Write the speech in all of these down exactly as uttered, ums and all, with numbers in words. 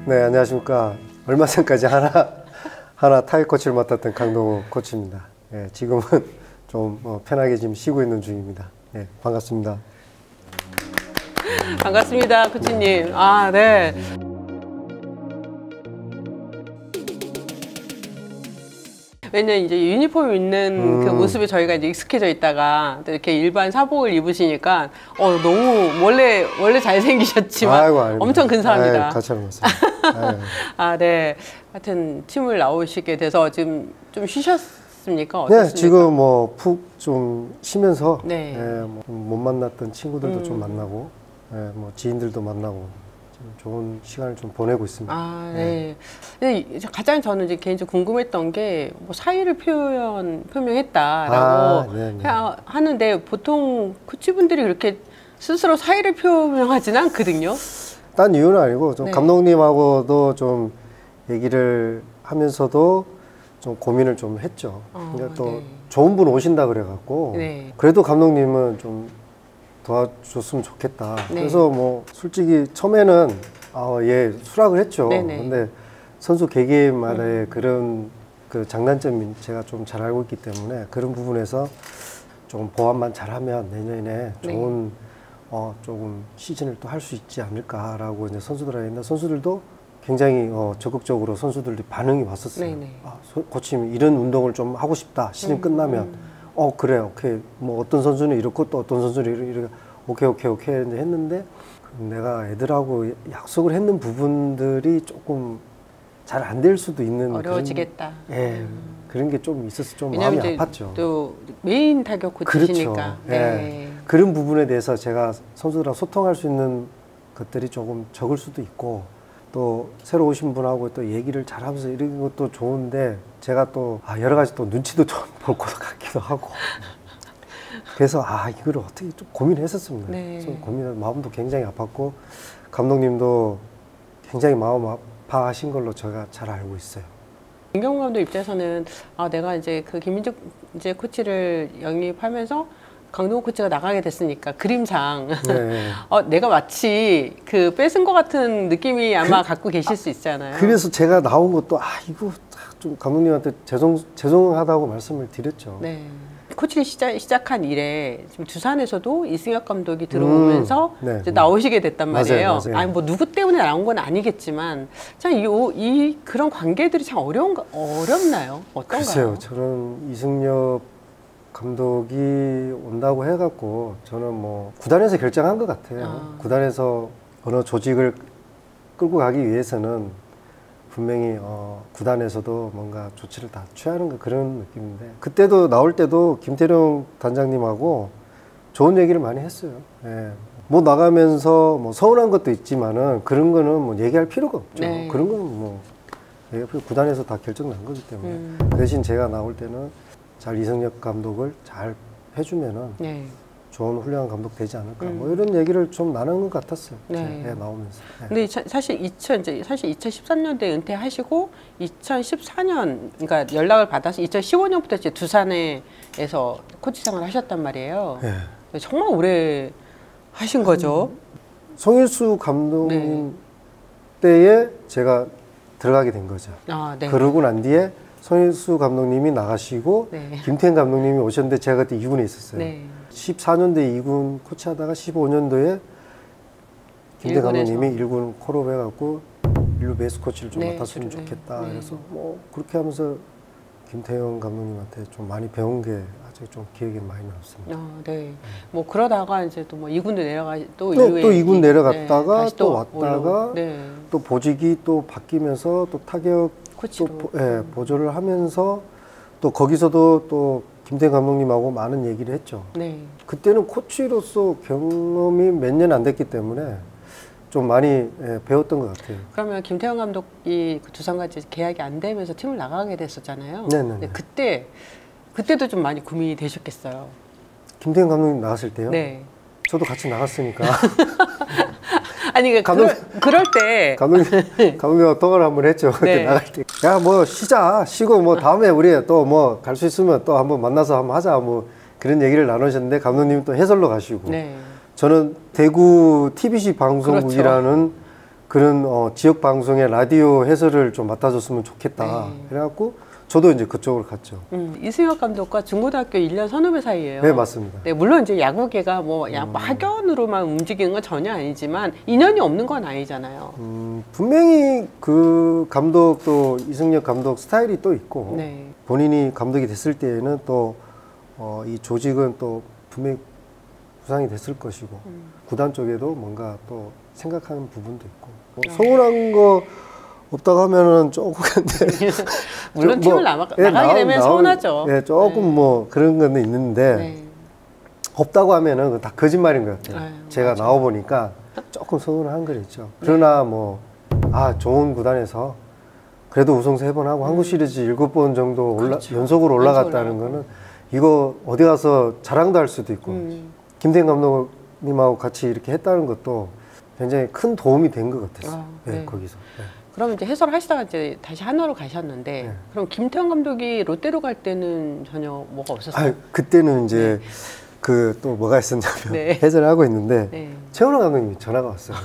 네, 안녕하십니까. 얼마 전까지 하나 하나 타격 코치를 맡았던 강동호 코치입니다. 네, 지금은 좀 어, 편하게 지금 쉬고 있는 중입니다. 네, 반갑습니다. 반갑습니다, 코치님. 아, 네. 왜냐면 이제 유니폼 입는 음. 그 모습에 저희가 이제 익숙해져 있다가 또 이렇게 일반 사복을 입으시니까 어 너무 원래 원래 잘생기셨지만 아이고, 엄청 근사합니다. 아이고, 같이 하는 것 아, 네. 하여튼 팀을 나오시게 돼서 지금 좀 쉬셨습니까? 어떻습니까? 네, 지금 뭐 푹 좀 쉬면서 네. 네, 뭐 못 만났던 친구들도 음. 좀 만나고, 네, 뭐 지인들도 만나고 좀 좋은 시간을 좀 보내고 있습니다. 아, 네. 네. 근데 가장 저는 이제 개인적으로 궁금했던 게 뭐 사의를 표현 표명했다라고 아, 네, 네. 하, 하는데 보통 코치분들이 그렇게 스스로 사의를 표명하지는 않거든요. 딴 이유는 아니고 좀 네. 감독님하고도 좀 얘기를 하면서도 좀 고민을 좀 했죠. 어, 그러니까 또 네. 좋은 분 오신다 그래갖고 네. 그래도 감독님은 좀 도와줬으면 좋겠다. 네. 그래서 뭐 솔직히 처음에는 아, 예 수락을 했죠. 네네. 근데 선수 개개인마다의 음. 그런 그 장단점이 제가 좀 잘 알고 있기 때문에 그런 부분에서 조금 보완만 잘하면 내년에 좋은 네. 어, 조금 시즌을 또 할 수 있지 않을까라고 이제 선수들한테 했는데 선수들도 굉장히 어, 적극적으로 선수들이 반응이 왔었어요. 네네. 아, 소, 코치님 이런 운동을 좀 하고 싶다. 시즌 음, 끝나면 음. 어 그래 오케이 뭐 어떤 선수는 이렇고 또 어떤 선수는 이렇게, 이렇게 오케이 오케이 오케이 이제 했는데 내가 애들하고 약속을 했는 부분들이 조금 잘 안 될 수도 있는 어려워지겠다. 그런, 예 음. 그런 게 좀 있어서 좀 왜냐면 마음이 이제 아팠죠. 또 메인 타격 코치시니까. 그렇죠. 네. 예. 그런 부분에 대해서 제가 선수들하고 소통할 수 있는 것들이 조금 적을 수도 있고 또 새로 오신 분하고 또 얘기를 잘하면서 이런 것도 좋은데 제가 또 아, 여러 가지 또 눈치도 좀 볼 것 같기도 하고 그래서 아 이걸 어떻게 좀 고민했었습니다. 네. 좀 고민 마음도 굉장히 아팠고 감독님도 굉장히 마음 아파하신 걸로 제가 잘 알고 있어요. 김경호 감독 입장에서는 아 내가 이제 그 김민재 이제 코치를 영입하면서 강동호 코치가 나가게 됐으니까 그림상 네. 어, 내가 마치 그 뺏은 것 같은 느낌이 아마 그, 갖고 계실 아, 수 있잖아요. 그래서 제가 나온 것도 아 이거 좀 감독님한테 죄송 죄송하다고 말씀을 드렸죠. 네. 코치를 시작, 시작한 이래 지금 두산에서도 이승엽 감독이 들어오면서 음, 네, 이제 네. 나오시게 됐단 말이에요. 맞아요, 맞아요. 아니 뭐 누구 때문에 나온 건 아니겠지만 참 이 이 그런 관계들이 참 어려운 어렵나요? 어떤가요? 글쎄요, 저는 이승엽 감독이 온다고 해갖고 저는 뭐 구단에서 결정한 것 같아요. 아. 구단에서 어느 조직을 끌고 가기 위해서는 분명히 어, 구단에서도 뭔가 조치를 다 취하는 거 그런 느낌인데 그때도 나올 때도 김태룡 단장님하고 좋은 얘기를 많이 했어요. 예. 뭐 나가면서 뭐 서운한 것도 있지만은 그런 거는 뭐 얘기할 필요가 없죠. 네. 그런 거는 뭐 구단에서 다 결정난 거기 때문에 음. 그 대신 제가 나올 때는 잘 이승엽 감독을 잘 해주면은 네. 좋은 훌륭한 감독 되지 않을까 음. 뭐 이런 얘기를 좀 나눈 것 같았어요. 네. 네, 나오면서. 네. 근데 차, 사실 이천 이제 사실 이천십삼 년도에 은퇴하시고 이천십사 년 그러니까 연락을 받아서 이천십오 년부터 이제 두산에서 코치 생활을 하셨단 말이에요. 네. 정말 오래 하신 거죠. 송일수 감독님 네. 때에 제가 들어가게 된 거죠. 아, 네. 그러고 난 뒤에 송일수 감독님이 나가시고 네. 김태형 감독님이 오셨는데 제가 그때 이 군에 있었어요. 네. 십사 년도에 이 군 코치하다가 십오 년도에 김태형 감독님이 일 군 콜업 해갖고 일 루 베이스 코치를 좀 네, 맡았으면 네, 좋겠다. 네. 그래서 뭐 그렇게 하면서 김태형 감독님한테 좀 많이 배운 게 아주 좀 기억에 많이 남습니다. 아, 네. 뭐 그러다가 이제 또 뭐 이 군도 내려가 또 네, 이후에 또 이 군 네, 내려갔다가 다시 또 왔다가 올라오고. 네. 또 보직이 또 바뀌면서 또 타격 코치로. 또 보, 예, 보조를 하면서 또 거기서도 또 김태형 감독님하고 많은 얘기를 했죠. 네. 그때는 코치로서 경험이 몇 년 안 됐기 때문에 좀 많이 예, 배웠던 것 같아요. 그러면 김태형 감독이 그 두산과 이제 계약이 안 되면서 팀을 나가게 됐었잖아요. 네네네. 근데 그때 그때도 좀 많이 고민이 되셨겠어요. 김태형 감독님 나갔을 때요? 네. 저도 같이 나갔으니까. 아니 그 감독- 그럴, 그럴 때 감독님, 감독님하고 통화를 한번 했죠. 그때 네. 나갈 때. 야, 뭐 쉬자. 쉬고 뭐 다음에 우리 또 뭐 갈 수 있으면 또 한번 만나서 한번 하자. 뭐 그런 얘기를 나누셨는데 감독님이 또 해설로 가시고. 네. 저는 대구 티비씨 방송국이라는 그렇죠. 그런 어, 지역 방송의 라디오 해설을 좀 맡아줬으면 좋겠다. 네. 그래갖고 저도 이제 그쪽으로 갔죠. 음, 이승엽 감독과 중고등학교 일 년 선후배 사이예요. 네, 맞습니다. 네, 물론 이제 야구계가 뭐 야, 음. 학연으로만 움직이는 건 전혀 아니지만 인연이 없는 건 아니잖아요. 음, 분명히 그 감독도 이승엽 감독 스타일이 또 있고 네. 본인이 감독이 됐을 때에는 또 어, 이 조직은 또 분명히 구상이 됐을 것이고 음. 구단 쪽에도 뭔가 또 생각하는 부분도 있고 뭐 네. 서운한 거 없다고 하면은 조금 근데 물론 좀 팀을 뭐, 나가, 예, 나가게 나오- 되면 나오- 서운하죠. 예, 조금 네. 뭐 그런 건 있는데 네. 없다고 하면은 그거 다 거짓말인 것 같아요. 아유, 제가 맞아요. 나와 보니까 조금 서운한 건 있죠. 그러나 뭐 아 좋은 구단에서 그래도 우승 세 번 하고 한국 시리즈 일곱 번 정도 올라, 그렇죠. 연속으로 올라갔다는 연속 거는 이거 어디 가서 자랑도 할 수도 있고 음. 김태형 감독님하고 같이 이렇게 했다는 것도 굉장히 큰 도움이 된 것 같았어요. 아, 네, 네. 거기서. 네. 그러면 이제 해설을 하시다가 이제 다시 한화로 가셨는데 네. 그럼 김태형 감독이 롯데로 갈 때는 전혀 뭐가 없었어요? 아, 그때는 이제 그 또 뭐가 있었냐면 네. 해설을 하고 있는데 네. 최원호 감독님이 전화가 왔어요.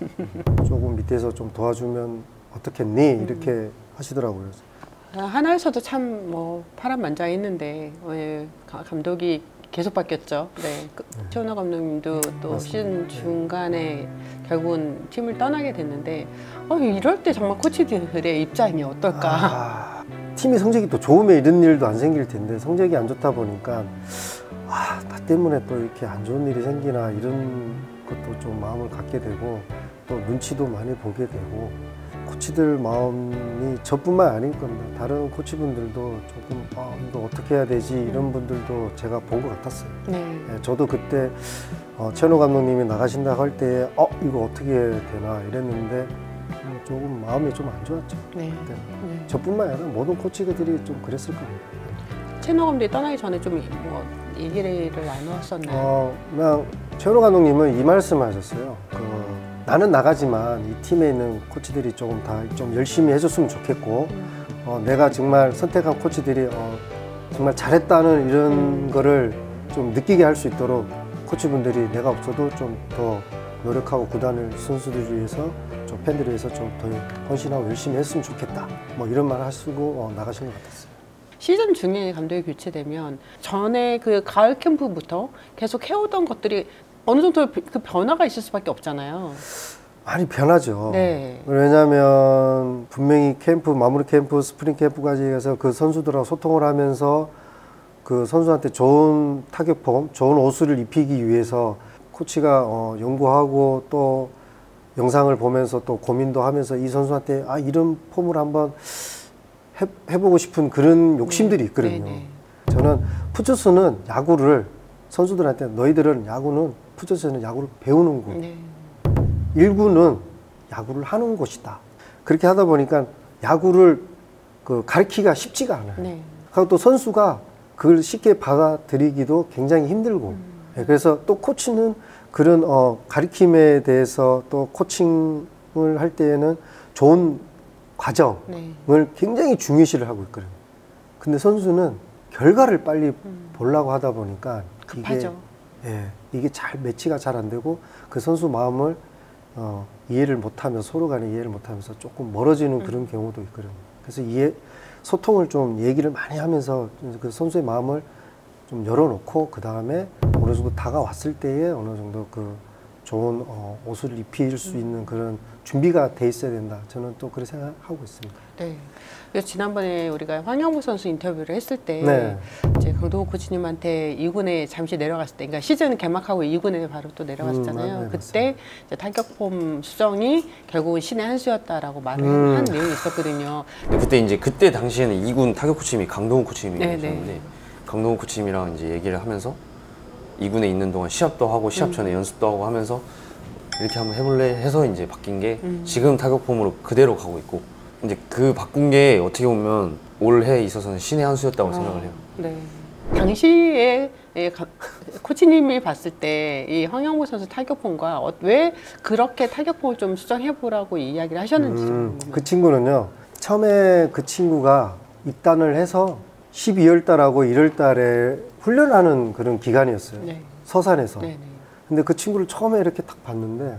조금 밑에서 좀 도와주면 어떻겠니? 이렇게 하시더라고요. 아, 하나에서도 참 뭐 파란만장했는데 어, 예, 가- 감독이 계속 바뀌었죠. 네, 그, 최원호 감독님도 또 시즌 중간에 결국은 팀을 떠나게 됐는데 어, 이럴 때 정말 코치들의 입장이 어떨까? 아, 팀이 성적이 또 좋으면 이런 일도 안 생길 텐데 성적이 안 좋다 보니까 아, 나 때문에 또 이렇게 안 좋은 일이 생기나 이런 것도 좀 마음을 갖게 되고 또 눈치도 많이 보게 되고 코치들 마음이 저뿐만 아닐 겁니다. 다른 코치분들도 조금 아, 이거 어떻게 해야 되지 이런 분들도 제가 본 것 같았어요. 네. 예, 저도 그때 어, 최원호 감독님이 나가신다고 할 때 어, 이거 어떻게 되나 이랬는데 음, 조금 마음이 좀 안 좋았죠. 네. 그때. 네. 저뿐만 아니라 모든 코치들이 좀 그랬을 겁니다. 최원호 감독이 떠나기 전에 좀 뭐 얘기를 나누었었나요? 어, 그냥 최원호 감독님은 이 말씀을 하셨어요. 그, 나는 나가지만 이 팀에 있는 코치들이 조금 다 좀 열심히 해줬으면 좋겠고 어, 내가 정말 선택한 코치들이 어, 정말 잘했다는 이런 음. 거를 좀 느끼게 할 수 있도록 코치분들이 내가 없어도 좀 더 노력하고 구단을 선수들을 위해서 좀 팬들을 위해서 좀 더 헌신하고 열심히 했으면 좋겠다. 뭐 이런 말 하시고 어, 나가신 것 같았어요. 시즌 중에 감독이 교체되면 전에 그 가을 캠프부터 계속 해오던 것들이 어느 정도 그 변화가 있을 수밖에 없잖아요. 많이 변하죠. 네. 왜냐하면 분명히 캠프, 마무리 캠프, 스프링 캠프까지 해서 그 선수들하고 소통을 하면서 그 선수한테 좋은 타격폼, 좋은 옷을 입히기 위해서 코치가 어, 연구하고 또 영상을 보면서 또 고민도 하면서 이 선수한테 아 이런 폼을 한번 해, 해보고 싶은 그런 욕심들이 있거든요. 네, 네. 저는 푸처스는 야구를 선수들한테 너희들은 야구는 푸처스는 야구를 배우는 곳, 네. 일구는 야구를 하는 곳이다. 그렇게 하다 보니까 야구를 그 가르치기가 쉽지가 않아요. 네. 그리고 또 선수가 그걸 쉽게 받아들이기도 굉장히 힘들고. 음. 예, 그래서 또 코치는 그런 어, 가르침에 대해서 또 코칭을 할 때에는 좋은 과정을 네. 굉장히 중요시를 하고 있거든요. 근데 선수는 결과를 빨리 음. 보려고 하다 보니까 급하죠. 이게, 예, 이게 잘 매치가 잘 안 되고 그 선수 마음을 어, 이해를 못하면서 서로 간에 이해를 못하면서 조금 멀어지는 음. 그런 경우도 있거든요. 그래서 이해 소통을 좀 얘기를 많이 하면서 그 선수의 마음을 좀 열어놓고 그 다음에 어느 정도 다가왔을 때에 어느 정도 그 좋은 어, 옷을 입힐 수 있는 그런 준비가 돼 있어야 된다. 저는 또 그렇게 생각하고 있습니다. 네. 그래서 지난번에 우리가 황영무 선수 인터뷰를 했을 때 네. 이제 강동호 코치님한테 이 군에 잠시 내려갔을 때, 그러니까 시즌 개막하고 이 군에 바로 또 내려갔잖아요. 음, 네, 그때 이제 타격폼 수정이 결국은 신의 한 수였다라고 말을 음. 한 내용이 있었거든요. 근데 그때 이제 그때 당시에는 이 군 타격 코치님이 강동훈 코치님이셨는데 네네. 강동훈 코치님이랑 이제 얘기를 하면서 이 군에 있는 동안 시합도 하고 시합 음. 전에 연습도 하고 하면서 이렇게 한번 해볼래 해서 이제 바뀐 게 음. 지금 타격 폼으로 그대로 가고 있고 이제 그 바꾼 게 어떻게 보면 올해에 있어서는 신의 한 수였다고 어, 생각을 해요. 네. 당시에 예, 가- 코치님이 봤을 때 이 황영무 선수 타격폼과 어, 왜 그렇게 타격폼을 좀 수정해 보라고 이야기를 하셨는지 좀 음, 궁금해요. 그 친구는요. 처음에 그 친구가 입단을 해서 십이월 달하고 일월 달에 훈련하는 그런 기간이었어요. 네. 서산에서. 네, 네. 근데 그 친구를 처음에 이렇게 딱 봤는데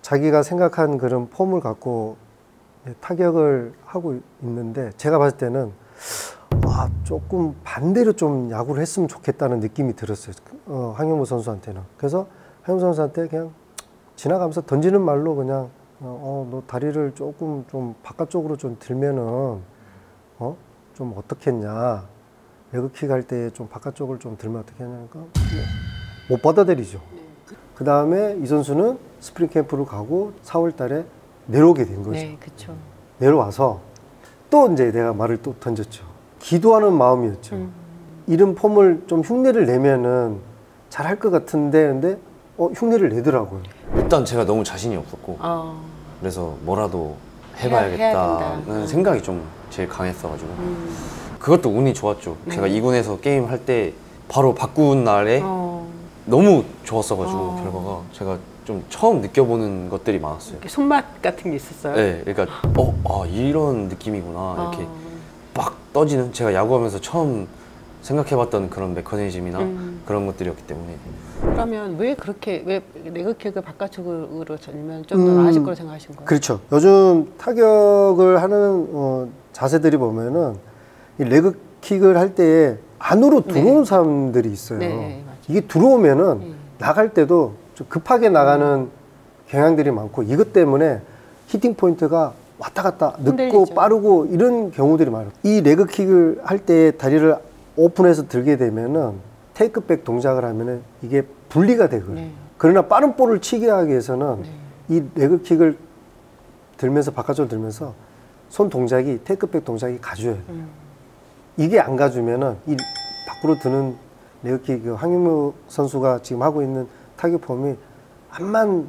자기가 생각한 그런 폼을 갖고 타격을 하고 있는데 제가 봤을 때는 아, 조금 반대로 좀 야구를 했으면 좋겠다는 느낌이 들었어요. 어, 황영무 선수한테는. 그래서 황영무 선수한테 그냥 지나가면서 던지는 말로 그냥 어, 너 다리를 조금 좀 바깥쪽으로 좀 들면은 어? 좀 어떻겠냐. 레그킥 할 때 좀 바깥쪽을 좀 들면 어떻겠냐니까 못 받아들이죠. 그 다음에 이 선수는 스프링 캠프로 가고 사월 달에 내려오게 된 거죠. 네, 그렇죠. 내려와서 또 이제 내가 말을 또 던졌죠. 기도하는 마음이었죠. 음. 이런 폼을 좀 흉내를 내면은 잘할 것 같은데, 근데 어, 흉내를 내더라고요. 일단 제가 너무 자신이 없었고 어. 그래서 뭐라도 해야- 해야 해봐야겠다는 된다. 생각이 좀 제일 강했어가지고 음. 그것도 운이 좋았죠. 네. 제가 이 군에서 게임 할 때 바로 바꾼 날에 어. 너무 좋았어가지고 어. 결과가 제가 좀 처음 느껴보는 것들이 많았어요. 이렇게 손맛 같은 게 있었어요? 네, 그러니까 어, 아 이런 느낌이구나 이렇게 어. 막 떠지는 제가 야구하면서 처음 생각해봤던 그런 메커니즘이나 음. 그런 것들이었기 때문에 그러면 왜 그렇게 왜 레그킥을 바깥쪽으로 전면 좀 더 음. 나아질 거라고 생각하신 거예요? 그렇죠. 요즘 타격을 하는 어, 자세들이 보면은 이 레그킥을 할 때 안으로 들어오는 네. 사람들이 있어요. 네, 맞아요. 이게 들어오면은 음. 나갈 때도 좀 급하게 나가는 경향들이 많고 이것 때문에 히팅 포인트가 왔다 갔다 늦고 흔들리죠. 빠르고 이런 경우들이 많아요. 이 레그킥을 할 때 다리를 오픈해서 들게 되면은 테이크백 동작을 하면은 이게 분리가 되거든요. 네. 그러나 빠른 볼을 치게 하기 위해서는 네. 이 레그킥을 들면서 바깥쪽으로 들면서 손 동작이 테이크백 동작이 가줘야 돼요. 음. 이게 안 가주면은 이 밖으로 드는 레그킥 그 황윤무 선수가 지금 하고 있는 타격 폼이 암만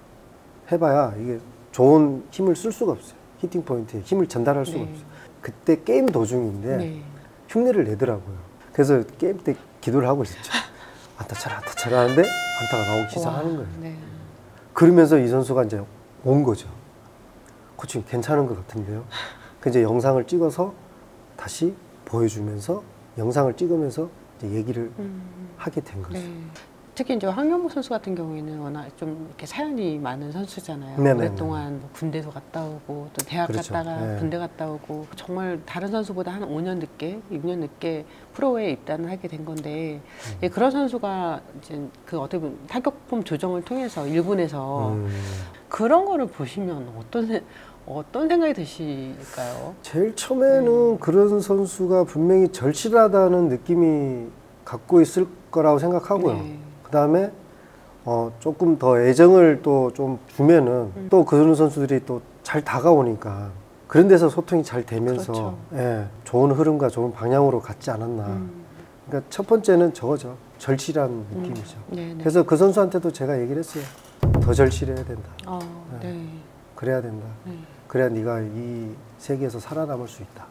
해봐야 이게 좋은 힘을 쓸 수가 없어요. 히팅 포인트에 힘을 전달할 수가 네. 없어요. 그때 게임 도중인데 네. 흉내를 내더라고요. 그래서 게임 때 기도를 하고 있었죠. 안타 차라 안타 차라 하는데 안타가 나오기 시작하는 거예요. 네. 그러면서 이 선수가 이제 온 거죠. 코치 괜찮은 것 같은데요. 그 이제 영상을 찍어서 다시 보여주면서 영상을 찍으면서 이제 얘기를 음. 하게 된 거죠. 네. 특히 이제 황영무 선수 같은 경우에는 워낙 좀 이렇게 사연이 많은 선수잖아요. 네네네. 오랫동안 뭐 군대도 갔다 오고 또 대학 그렇죠. 갔다가 네. 군대 갔다 오고 정말 다른 선수보다 한 오 년 늦게, 육 년 늦게 프로에 입단을 하게 된 건데 음. 예, 그런 선수가 이제 그 어떻게 보면 타격폼 조정을 통해서 일 군에서 음. 그런 거를 보시면 어떤 세- 어떤 생각이 드실까요? 제일 처음에는 그런 선수가 분명히 절실하다는 느낌이 갖고 있을 거라고 생각하고요. 네. 그 다음에 어, 조금 더 애정을 또 좀 주면은 음. 또 그런 선수들이 또 잘 다가오니까 그런 데서 소통이 잘 되면서 그렇죠. 예, 좋은 흐름과 좋은 방향으로 갔지 않았나. 음. 그러니까 첫 번째는 저거죠. 절실한 느낌이죠. 네, 네. 그래서 그 선수한테도 제가 얘기를 했어요. 더 절실해야 된다. 어, 네. 네. 그래야 된다. 네. 그래야 네가 이 세계에서 살아남을 수 있다.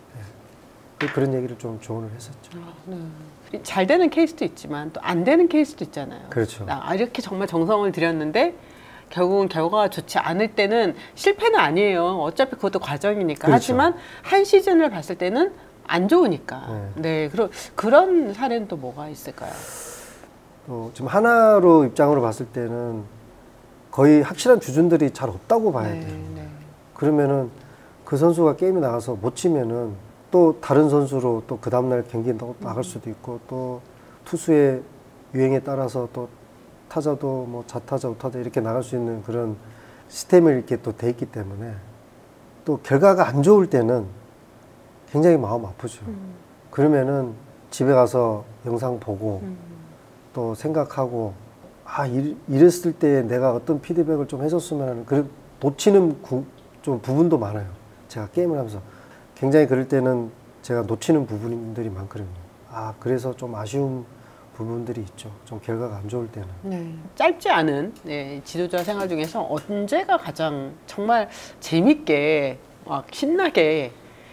예. 그런 얘기를 좀 조언을 했었죠. 아, 네. 잘 되는 케이스도 있지만 또 안 되는 케이스도 있잖아요. 그렇죠. 아, 이렇게 정말 정성을 들였는데 결국은 결과가 좋지 않을 때는 실패는 아니에요. 어차피 그것도 과정이니까. 그렇죠. 하지만 한 시즌을 봤을 때는 안 좋으니까. 네. 네, 그런 그런 사례는 또 뭐가 있을까요? 또 지금 하나로 입장으로 봤을 때는 거의 확실한 주준들이 잘 없다고 봐야 네, 돼요. 네. 그러면은 그 선수가 게임에 나가서 못 치면은 또 다른 선수로 또 그 다음날 경기에 또 나갈 수도 있고 또 투수의 유행에 따라서 또 타자도 뭐 좌타자, 우타자 이렇게 나갈 수 있는 그런 시스템이 이렇게 또 돼 있기 때문에 또 결과가 안 좋을 때는 굉장히 마음 아프죠. 음, 그러면은 집에 가서 영상 보고 음, 또 생각하고 아 이- 이랬을 때 내가 어떤 피드백을 좀 해줬으면 하는 그 놓치는 구, 좀 부분도 많아요. 제가 게임을 하면서 굉장히 그럴 때는 제가 놓치는 부분들이 많거든요. 아 그래서 좀 아쉬운 부분들이 있죠. 좀 결과가 안 좋을 때는. 네. 짧지 않은 네, 지도자 생활 중에서 언제가 가장 정말 재밌게 막 신나게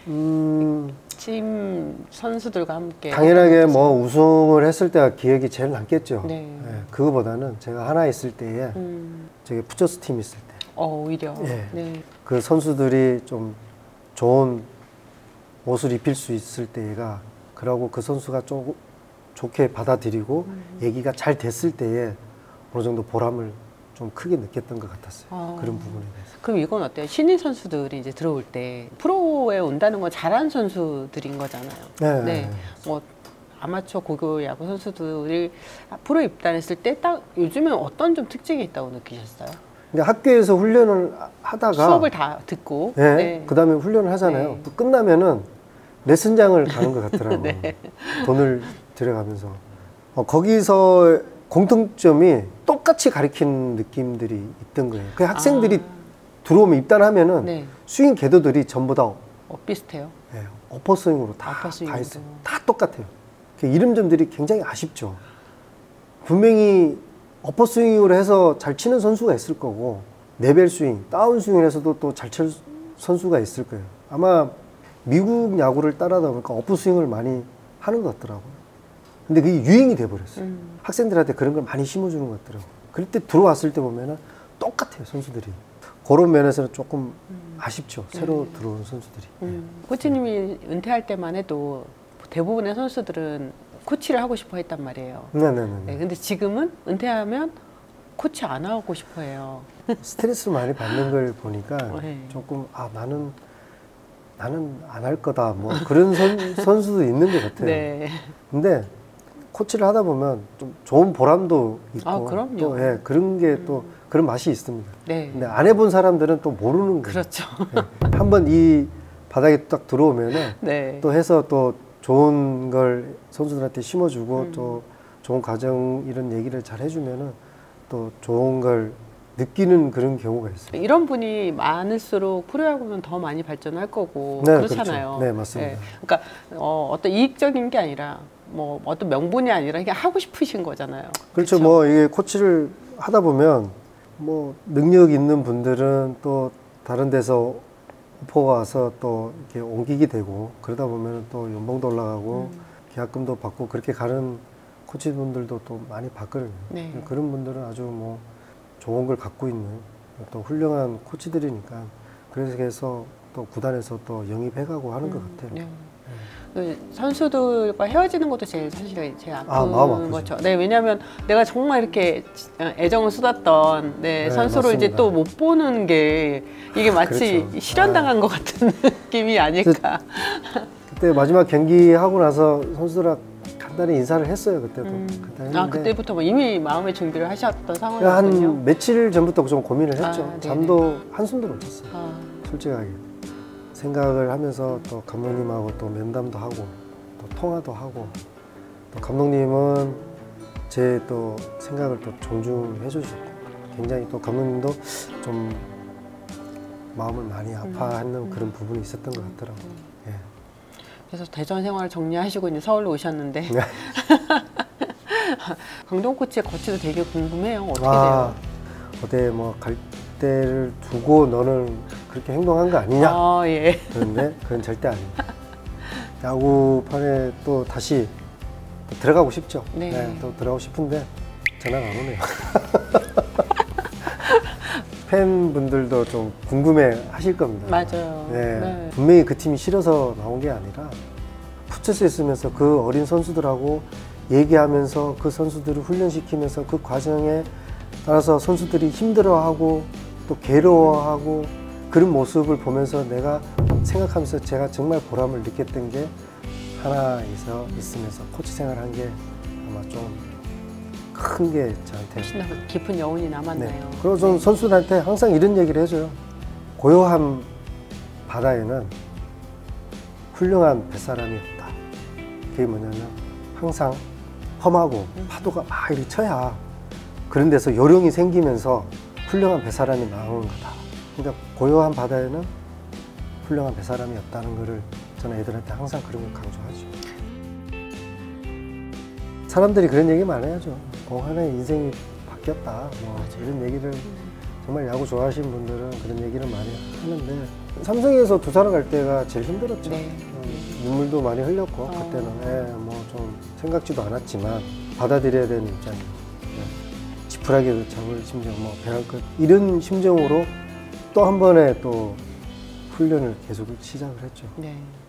음 팀 선수들과 함께 당연하게 뭐 우승을 했을 때가 기억이 제일 남겠죠. 네. 예, 그거보다는 제가 하나 있을 때에 음, 저기 푸처스 팀 있을 때. 어, 오히려 예. 네. 그 선수들이 좀 좋은 옷을 입힐 수 있을 때가 그러고 그 선수가 좀 좋게 받아들이고 음. 얘기가 잘 됐을 때에 어느 정도 보람을 좀 좀 크게 느꼈던 것 같았어요. 아. 그런 부분에 대해서. 그럼 이건 어때요? 신인 선수들이 이제 들어올 때 프로에 온다는 건 잘하는 선수들인 거잖아요. 네. 네. 뭐 아마추어 고교 야구 선수들이 프로 입단했을 때 딱 요즘에 어떤 좀 특징이 있다고 느끼셨어요? 근데 학교에서 훈련을 하다가 수업을 다 듣고 네, 네. 그 다음에 훈련을 하잖아요. 네. 또 끝나면은 레슨장을 가는 것 같더라고요. 네. 돈을 들여가면서. 어, 거기서 공통점이 똑같이 가르치는 느낌들이 있던 거예요. 그 학생들이 아. 들어오면 입단하면은 네. 스윙 궤도들이 전부 다 어, 비슷해요. 예, 어퍼스윙으로 다, 어퍼스윙으로. 다 했어요. 다 똑같아요. 그 이름점들이 굉장히 아쉽죠. 분명히 어퍼스윙으로 해서 잘 치는 선수가 있을 거고 레벨 스윙, 다운 스윙을 해서도 또 잘 칠 선수가 있을 거예요. 아마 미국 야구를 따라다 보니까 어퍼스윙을 많이 하는 것 같더라고요. 근데 그게 유행이 돼버렸어요. 음. 학생들한테 그런 걸 많이 심어주는 것 같더라고요. 그럴 때 들어왔을 때 보면은 똑같아요, 선수들이. 그런 면에서는 조금 아쉽죠, 새로 들어오는 선수들이. 음. 코치님이 은퇴할 때만 해도 대부분의 선수들은 코치를 하고 싶어 했단 말이에요. 네네네. 네, 근데 지금은 은퇴하면 코치 안 하고 싶어 해요. 스트레스를 많이 받는 걸 보니까 네. 조금, 아, 나는, 나는 안 할 거다. 뭐 그런 선, 선수도 있는 것 같아요. 네. 근데 코치를 하다 보면 좀 좋은 보람도 있고. 아, 그럼요. 또, 예, 그런 게 또 그런 맛이 있습니다. 네. 근데 안 해본 사람들은 또 모르는 거예요. 그렇죠. 예. 한번 이 바닥에 딱 들어오면은 네. 또 해서 또 좋은 걸 선수들한테 심어주고 음. 또 좋은 과정 이런 얘기를 잘 해주면은 또 좋은 걸 느끼는 그런 경우가 있어요. 이런 분이 많을수록 프로야구는 더 많이 발전할 거고 네, 그렇잖아요. 그렇죠. 네, 맞습니다. 그러니까 어, 어떤 이익적인 게 아니라 뭐 어떤 명분이 아니라 그냥 하고 싶으신 거잖아요. 그렇죠. 그쵸? 뭐 이게 코치를 하다 보면 뭐 능력 있는 분들은 또 다른 데서 오퍼가 와서 또 이렇게 옮기게 되고 그러다 보면 또 연봉도 올라가고 음. 계약금도 받고 그렇게 가는 코치분들도 또 많이 봤거든요. 네. 그런 분들은 아주 뭐 좋은 걸 갖고 있는 또 훌륭한 코치들이니까 그래서 해서 또 구단에서 또 영입해가고 하는 것 음, 같아요. 네. 그 선수들과 헤어지는 것도 제일 사실 제일 아픈 아, 마음 아프죠. 거죠. 네, 왜냐하면 내가 정말 이렇게 애정을 쏟았던 네, 네, 선수를 이제 맞습니다. 또 못 보는 게 이게 마치 그렇죠. 실현당한 것 같은 느낌이 아닐까. 그때 마지막 경기 하고 나서 선수들랑 간단히 인사를 했어요. 그때도 음. 간단히 했는데 아, 그때부터 뭐 이미 마음의 준비를 하셨던 그냥 상황이었군요. 한 며칠 전부터 좀 고민을 했죠. 아, 네네. 잠도 한숨도 못 잤어요. 아, 솔직하게 생각을 하면서 또 감독님하고 또 면담도 하고 또 통화도 하고 또 감독님은 제 또 생각을 또 존중해 주셨고 굉장히 또 감독님도 좀 마음을 많이 아파하는 음. 그런 부분이 있었던 것 같더라고요. 예. 그래서 대전 생활을 정리하시고 이제 서울로 오셨는데 네. 강동 코치의 거치도 되게 궁금해요. 어떻게 아, 돼요? 어디 뭐 갈 때를 두고 너는 그렇게 행동한 거 아니냐? 아, 예. 그런데 그건 절대 아닙니다. 야구판에 또 다시 또 들어가고 싶죠. 네. 또 들어가고 싶은데 전화가 안 오네요. 팬분들도 좀 궁금해 하실 겁니다. 맞아요. 네. 네. 분명히 그 팀이 싫어서 나온 게 아니라 푸처스에 있으면서 그 어린 선수들하고 얘기하면서 그 선수들을 훈련시키면서 그 과정에 따라서 선수들이 힘들어하고 또 괴로워하고 그런 모습을 보면서 내가 생각하면서 제가 정말 보람을 느꼈던 게 하나 있어 있으면서 코치 생활한 게 아마 좀 큰 게 저한테. 훨씬 더 깊은 여운이 남았나요? 네. 그리고 좀 선수들한테 항상 이런 얘기를 해줘요. 고요한 바다에는 훌륭한 뱃사람이 없다. 그게 뭐냐면 항상 험하고 파도가 막 이렇게 쳐야 그런 데서 요령이 생기면서 훌륭한 뱃사람이 나오는 거다. 그러니까 고요한 바다에는 훌륭한 뱃사람이 없다는 거를 저는 애들한테 항상 그런 걸 강조하죠. 사람들이 그런 얘기 많이 하죠. 공 하나의 인생이 바뀌었다. 뭐 이런 얘기를 정말 야구 좋아하시는 분들은 그런 얘기를 많이 하는데 삼성에서 두산을 갈 때가 제일 힘들었죠. 네. 음, 눈물도 많이 흘렸고 어. 그때는 예, 뭐 좀 생각지도 않았지만 받아들여야 되는 입장이에요. 예. 지푸라기를 잡을 심정, 뭐 배할 것 이런 심정으로 또 한 번에 또 훈련을 계속 시작을 했죠. 네.